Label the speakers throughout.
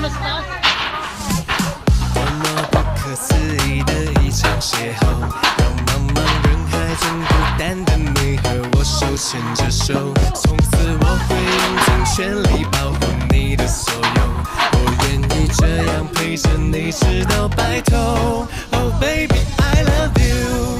Speaker 1: 多么不可思议的一场邂逅，让茫茫人海中孤单的你和我手牵着手，从此我会用尽全力保护你的所有，我愿意这样陪着你直到白头。Oh baby I love you，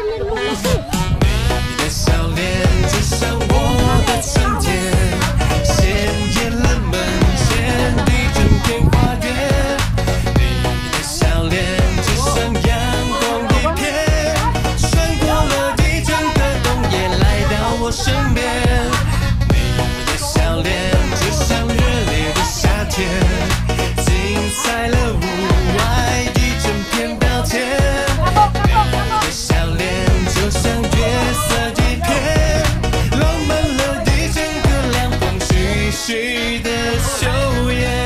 Speaker 1: 你的笑脸就像我的春天，鲜艳了门前一整片花园。你的笑脸就像阳光一片，穿过了一整个冬夜来到我身边。你的笑脸就像热烈的夏天，精彩了屋外一整片表天。你的笑脸就像月色一片，浪漫了一整个凉风徐徐的秋夜。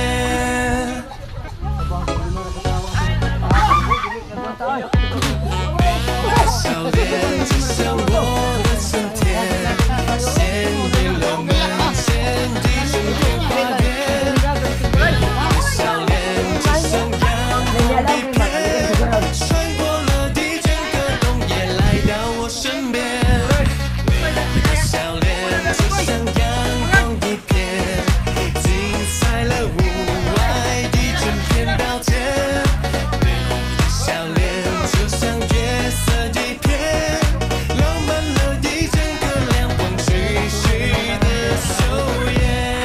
Speaker 1: 你的笑脸就像我的春天，鲜艳了门前一整片花园。你的笑脸就像阳光一片，穿过了一整个冬夜来到我身边。你的笑脸就像阳光一片，精彩了屋外一整片表天。你的笑脸就像月色一片，浪漫了一整个凉风徐徐的秋夜。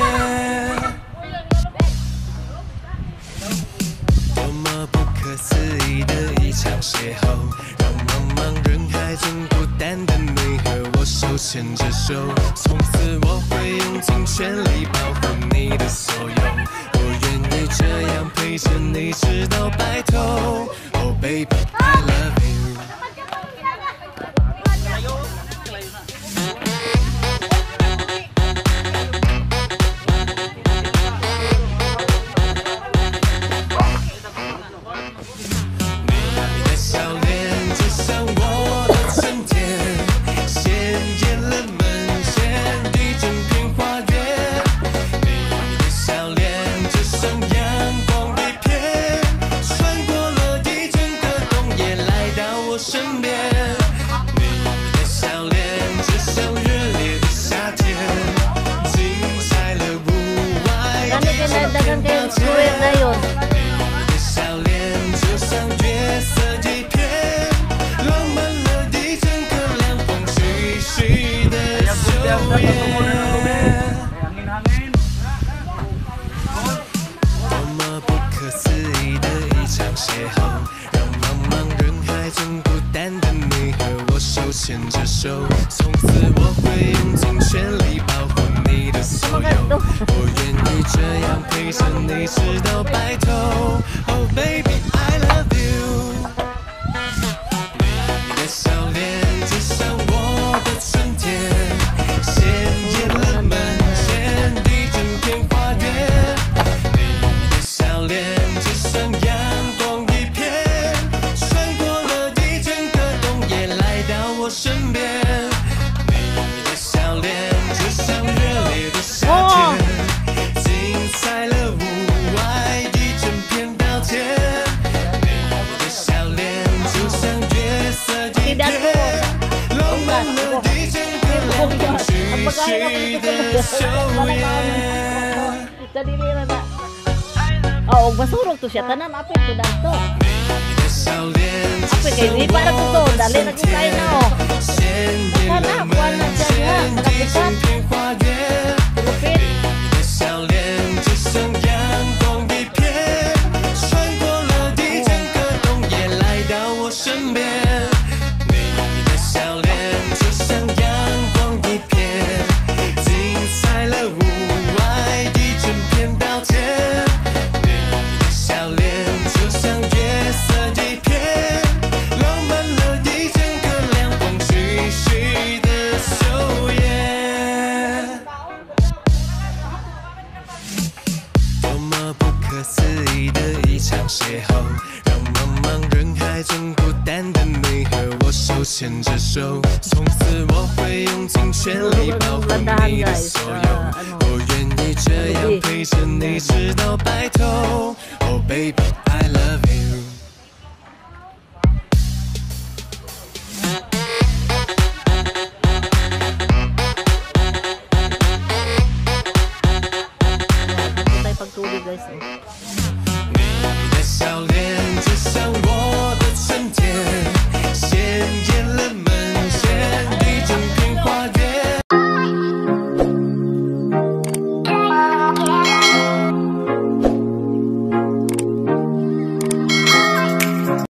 Speaker 1: 多么不可思议的一场邂逅，让茫茫人海中孤单的你和我手牵着手，从此我会用尽全力保护你的所有，我愿意这样陪着你直到白头。Oh baby I love you。你的笑脸就像我的春天，鲜艳了门前一整片花园。你的笑脸就像阳光一片，穿过了一整个冬夜来到我身边。你的笑脸就像热烈的夏天，精彩了屋外一整片表天。你的笑脸就像月色一片，浪漫了一整个凉风徐徐的秋夜。多么不可思议的一场邂逅，让茫茫人海中孤单的你和我手牵着手，从此我会用尽全力保护你的所有，我愿意这样陪着你直到白头。Oh baby I love you。 你的笑脸就像我的春天，鲜艳了门前一整片花园。你的笑脸就像阳光一片，穿过了一整个冬夜来到我身边。你的笑脸就像热烈的夏天，精彩了屋外一整片表天。你的笑脸就像月色一片，浪漫了一整个凉风徐徐的秋夜。
Speaker 2: Oh, masurog to siya. Tanan, apit to dito.
Speaker 1: 你的笑脸就
Speaker 2: Apit
Speaker 1: 像
Speaker 2: kay di para to to.
Speaker 1: 我的
Speaker 2: Dali
Speaker 1: 春
Speaker 2: nagkukay
Speaker 1: 天，
Speaker 2: na oh.
Speaker 1: 鲜艳了门前一整片花园。
Speaker 2: Lupit.
Speaker 1: 你的笑脸就像阳光一片，穿过了一整个冬夜来到我身边。你的笑脸就像阳光一片，精彩了屋外一整片表天。你的笑脸就像月色一片，浪漫了一整个凉风徐徐的秋夜。 多么不可思议的一场邂逅，让茫茫人海中孤单的你和我手牵着手，从此我会用尽全力保护你的所有，我愿意这样
Speaker 2: Baby.
Speaker 1: 陪着你直到白头。Oh baby, I love it。